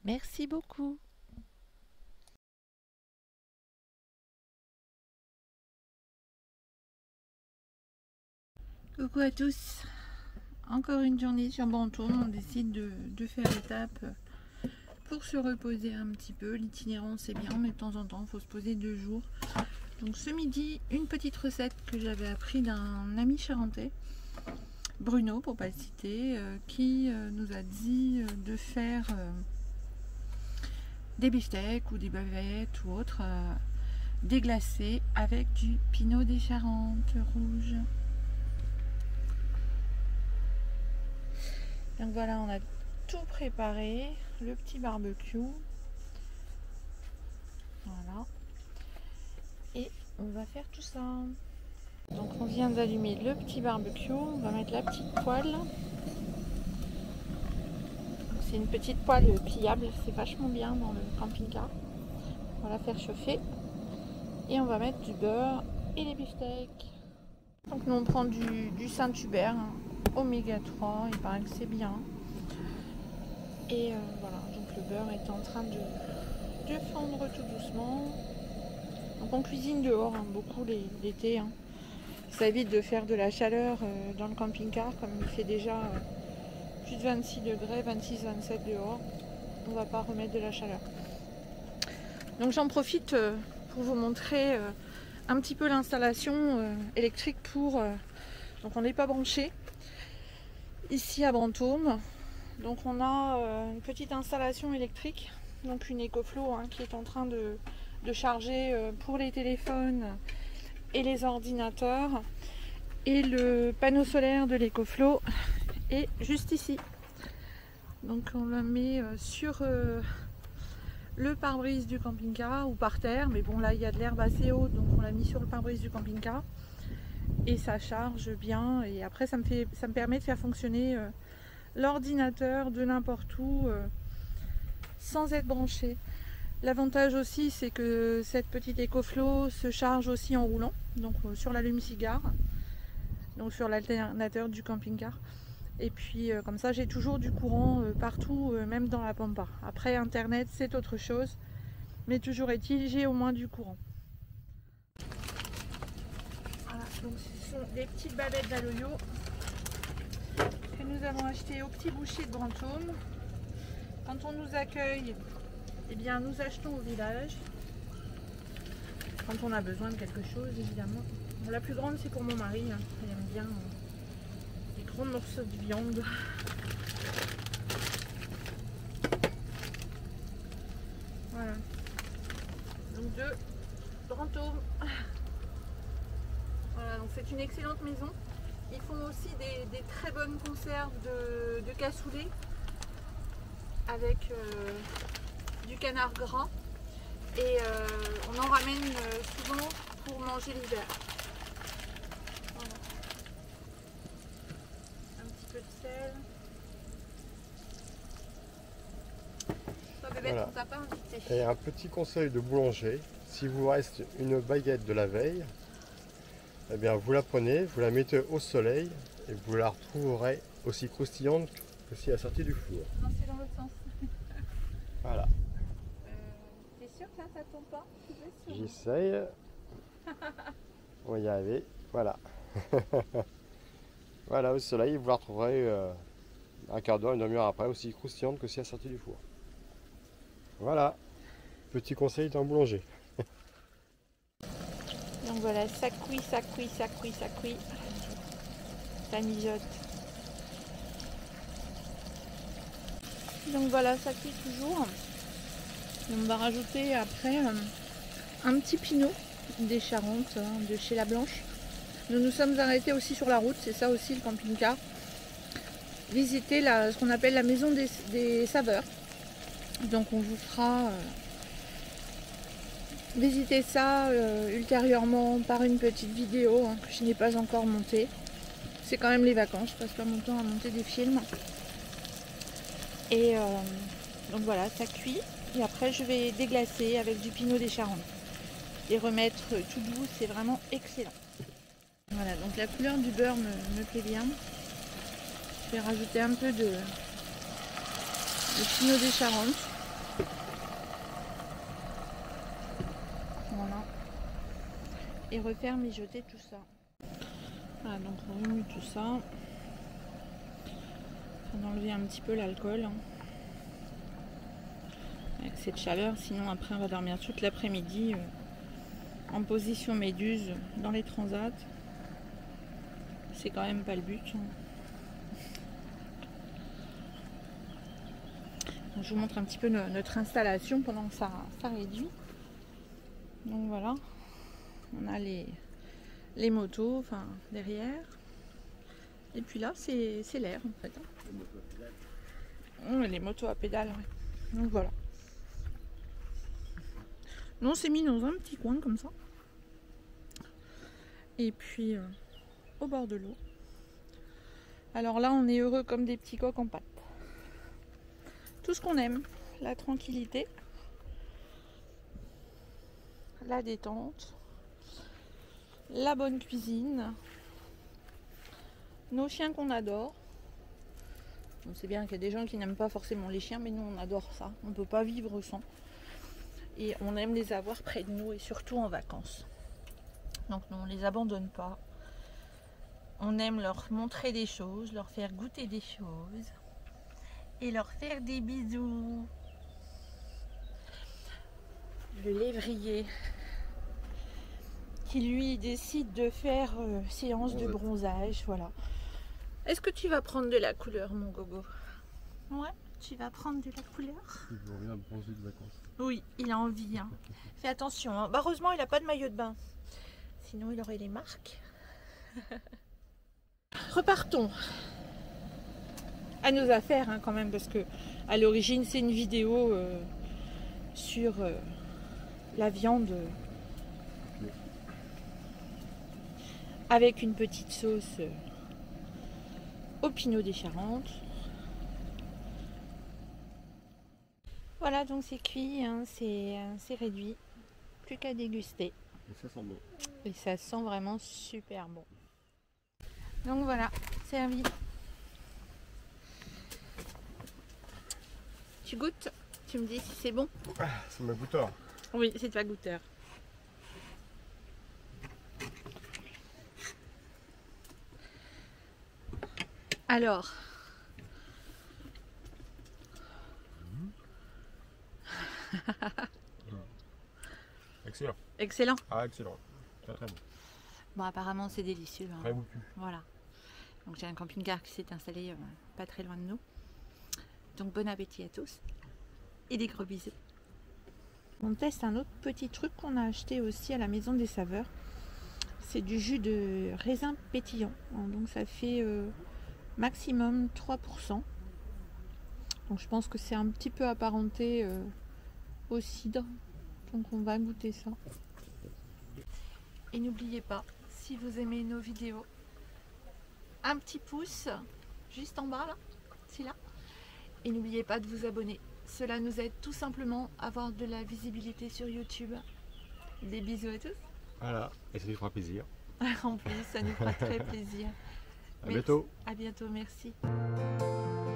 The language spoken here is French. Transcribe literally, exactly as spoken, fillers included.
Merci beaucoup. Coucou à tous. Encore une journée sur Brantôme. On décide de, de faire l'étape pour se reposer un petit peu. L'itinérance c'est bien, mais de temps en temps il faut se poser deux jours. Donc ce midi, une petite recette que j'avais appris d'un ami charentais, Bruno pour pas le citer, euh, qui euh, nous a dit euh, de faire euh, des beefsteaks ou des bavettes ou autres euh, déglacés avec du Pinot des Charentes rouge. Donc voilà, on a tout préparé, le petit barbecue. Voilà. Et on va faire tout ça. Donc on vient d'allumer le petit barbecue, on va mettre la petite poêle. C'est une petite poêle pliable, c'est vachement bien dans le camping-car. On va la faire chauffer et on va mettre du beurre et les beefsteaks. Donc nous on prend du, du Saint-Hubert, hein, oméga trois, il paraît que c'est bien. Et euh, voilà, donc le beurre est en train de, de fondre tout doucement. Donc on cuisine dehors, hein, beaucoup l'été. Hein. Ça évite de faire de la chaleur euh, dans le camping-car, comme il fait déjà euh, plus de vingt-six degrés, vingt-six vingt-sept dehors. On ne va pas remettre de la chaleur. Donc j'en profite euh, pour vous montrer euh, un petit peu l'installation euh, électrique pour... Euh, donc on n'est pas branché ici à Brantôme. Donc on a euh, une petite installation électrique, donc une EcoFlow hein, qui est en train de, de charger euh, pour les téléphones et les ordinateurs. Et le panneau solaire de l'EcoFlow est juste ici. Donc on le met euh, sur euh, le pare-brise du camping-car ou par terre. Mais bon là il y a de l'herbe assez haute, donc on l'a mis sur le pare-brise du camping-car. Et ça charge bien. Et après ça me, fait, ça me permet de faire fonctionner euh, l'ordinateur de n'importe où euh, sans être branché. L'avantage aussi c'est que cette petite EcoFlow se charge aussi en roulant, donc euh, sur l'allume-cigare, donc sur l'alternateur du camping-car. Et puis euh, comme ça j'ai toujours du courant euh, partout, euh, même dans la pampa. Après internet c'est autre chose, mais toujours est-il, j'ai au moins du courant. Voilà, donc ce sont des petites bavettes d'Aloyo que nous avons achetées au Petit Boucher de Brantôme. Quand on nous accueille, eh bien nous achetons au village. Quand on a besoin de quelque chose, évidemment. Bon, la plus grande c'est pour mon mari, hein. Il aime bien euh, les gros morceaux de viande. Voilà. Donc de Brantôme. Voilà, donc c'est une excellente maison. Ils font aussi des, des très bonnes conserves de, de cassoulet avec euh, du canard gras. Et euh, on en ramène euh, souvent pour manger l'hiver. Voilà. Un petit peu de sel. Toi bébé, Voilà. on t'a pas invité. Et un petit conseil de boulanger, si vous reste une baguette de la veille, eh bien vous la prenez, vous la mettez au soleil et vous la retrouverez aussi croustillante que si elle est sortie du four. Non, c'est dans l'autre sens. Voilà. Euh, T'es sûr que là ça tombe pas? J'essaye. On va y arriver. Voilà. Voilà, au soleil, vous la retrouverez euh, un quart d'heure, une demi-heure après, aussi croustillante que si elle est sortie du four. Voilà. Petit conseil d'un boulanger. Donc voilà, ça cuit, ça cuit, ça cuit, ça cuit. Ça mijote. Donc voilà, ça cuit toujours. Et on va rajouter après euh, un petit pinot des Charentes, hein, de chez La Blanche. Nous nous sommes arrêtés aussi sur la route, c'est ça aussi le camping-car. Visiter la, ce qu'on appelle la maison des, des saveurs. Donc on vous fera... Euh, visiter ça euh, ultérieurement par une petite vidéo hein, que je n'ai pas encore montée. C'est quand même les vacances, je passe pas mon temps à monter des films. Et euh, donc voilà, ça cuit. Et après je vais déglacer avec du Pinot des Charentes. Et remettre tout doux, c'est vraiment excellent. Voilà, donc la couleur du beurre me, me plaît bien. Je vais rajouter un peu de, de Pinot des Charentes. et refaire mijoter tout ça. Voilà, donc on remue tout ça. On va enlever un petit peu l'alcool. Hein. Avec cette chaleur, sinon après on va dormir toute l'après-midi euh, en position méduse dans les transats. C'est quand même pas le but. Hein. Donc, je vous montre un petit peu no- notre installation pendant que ça, ça réduit. Donc voilà, on a les, les motos enfin, derrière. Et puis là, c'est l'air en fait. Hein. Les motos à pédales, ouais. Donc voilà. Nous on s'est mis dans un petit coin comme ça. Et puis euh, au bord de l'eau. Alors là, on est heureux comme des petits coqs en pâte. Tout ce qu'on aime, la tranquillité, la détente, la bonne cuisine, nos chiens qu'on adore. On sait bien qu'il y a des gens qui n'aiment pas forcément les chiens, mais nous on adore ça. On ne peut pas vivre sans. Et on aime les avoir près de nous et surtout en vacances. Donc nous on ne les abandonne pas. On aime leur montrer des choses, leur faire goûter des choses et leur faire des bisous. Le lévrier qui lui décide de faire euh, séance de bronzage, voilà. Est-ce que tu vas prendre de la couleur, mon gogo? Ouais, tu vas prendre de la couleur. Il veut rien bronzer de vacances. Oui, il a envie. Hein. Fais attention. Hein. Bah, heureusement, il n'a pas de maillot de bain. Sinon, il aurait les marques. Repartons à nos affaires hein, quand même, parce que à l'origine, c'est une vidéo euh, sur euh, la viande euh, avec une petite sauce euh, au pinot des Charentes. Voilà, donc c'est cuit, hein, c'est réduit. Plus qu'à déguster. Et ça sent bon. Et ça sent vraiment super bon. Donc voilà, servi. Tu goûtes? Tu me dis si c'est bon? Ah, c'est ma goûteur. Oui, c'est ta goûteur. Alors. Excellent. Excellent. Ah, excellent. Très très bon. Bon, apparemment, c'est délicieux. Hein. Très goûtu. Voilà. Donc, j'ai un camping-car qui s'est installé euh, pas très loin de nous. Donc, bon appétit à tous. Et des gros bisous. On teste un autre petit truc qu'on a acheté aussi à la Maison des Saveurs. C'est du jus de raisin pétillant. Donc, ça fait euh, maximum trois pour cent. Donc, je pense que c'est un petit peu apparenté euh, au cidre. Donc, on va goûter ça. Et n'oubliez pas, si vous aimez nos vidéos, un petit pouce juste en bas là, c'est là. Et n'oubliez pas de vous abonner. Cela nous aide tout simplement à avoir de la visibilité sur YouTube. Des bisous à tous. Voilà, et ça nous fera plaisir. En plus, ça nous fera très plaisir. À bientôt. À bientôt, merci.